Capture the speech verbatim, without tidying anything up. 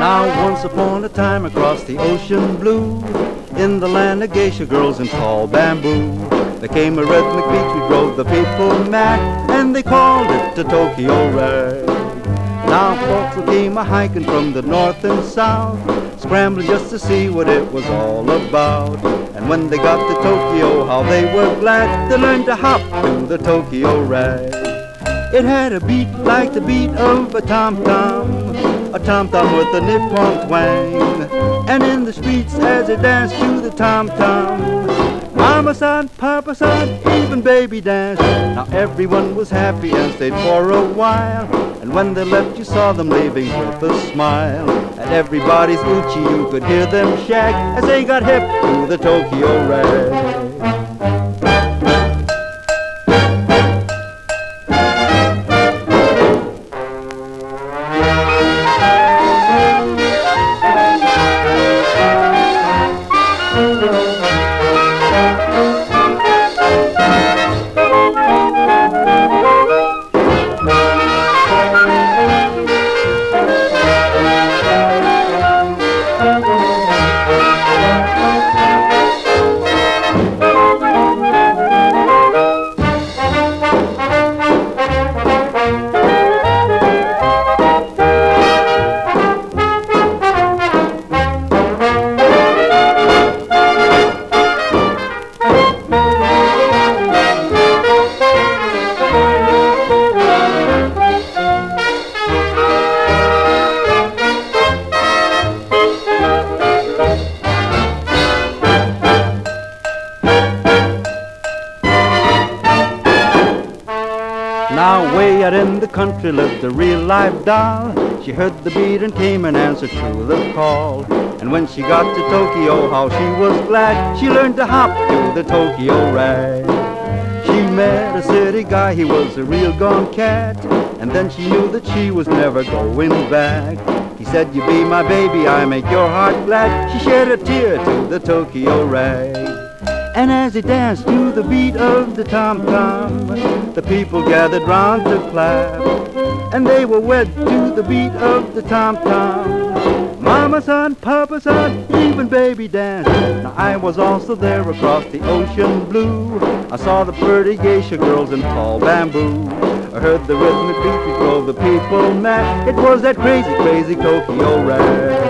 Now once upon a time across the ocean blue, in the land of geisha girls and tall bamboo, there came a rhythmic beat who drove the people mad, and they called it the Tokyo Rag. Now folks came a-hiking from the north and south, scrambling just to see what it was all about. And when they got to Tokyo, how they were glad they learned to hop to the Tokyo Rag. It had a beat like the beat of a tom-tom, a tom-tom with a Nippon twang. And in the streets as they danced to the tom-tom, Mama-san, Papa-san, even baby danced. Now everyone was happy and stayed for a while, and when they left you saw them leaving with a smile. At everybody's uchi you could hear them shag as they got hip to the Tokyo Rag. Now way out in the country lived a real live doll. She heard the beat and came in answer to the call. And when she got to Tokyo, how she was glad she learned to hop to the Tokyo Rag. She met a city guy, he was a real gone cat, and then she knew that she was never going back. He said, "You be my baby, I make your heart glad." She shed a tear to the Tokyo Rag. And as they danced to the beat of the tom-tom, the people gathered round to clap, and they were wed to the beat of the tom-tom. Mama-san, Papa-san, even baby danced. Now I was also there across the ocean blue. I saw the pretty geisha girls in tall bamboo. I heard the rhythmic beat that drove the people mad. It was that crazy, crazy Tokyo Rag.